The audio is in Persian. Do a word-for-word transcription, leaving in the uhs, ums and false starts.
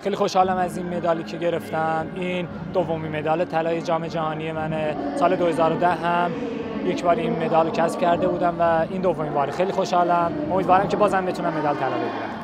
خیلی خوشحالم از این مدالی که گرفتم. این دومین مدال طلای جام جهانی منه. سال دو هزار و ده هم یک بار این مدال رو کسب کرده بودم و این دومین بار. خیلی خوشحالم. امیدوارم که بازم بتونم مدال طلا بگیرم.